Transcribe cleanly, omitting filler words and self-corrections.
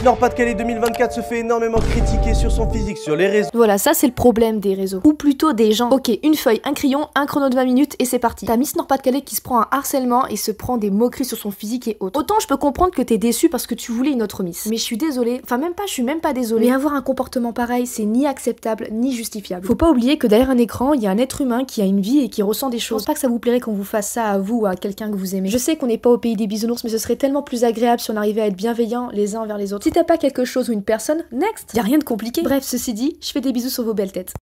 Nord-Pas-de-Calais 2024 se fait énormément critiquer sur son physique sur les réseaux. Voilà, ça c'est le problème des réseaux. Ou plutôt des gens. Ok, une feuille, un crayon, un chrono de 20 minutes et c'est parti. T'as Miss Nord-Pas-de-Calais qui se prend un harcèlement et se prend des moqueries sur son physique et autres. Autant je peux comprendre que t'es déçu parce que tu voulais une autre Miss. Mais je suis désolée, enfin même pas, je suis même pas désolée. Mais avoir un comportement pareil, c'est ni acceptable ni justifiable. Faut pas oublier que derrière un écran, il y a un être humain qui a une vie et qui ressent des choses. Je pense pas que ça vous plairait qu'on vous fasse ça à vous ou à quelqu'un que vous aimez. Je sais qu'on n'est pas au pays des bisounours, mais ce serait tellement plus agréable si on arrivait à être bienveillants les uns envers les autres. Si t'as pas quelque chose ou une personne, next. Y a rien de compliqué. Bref, ceci dit, je fais des bisous sur vos belles têtes.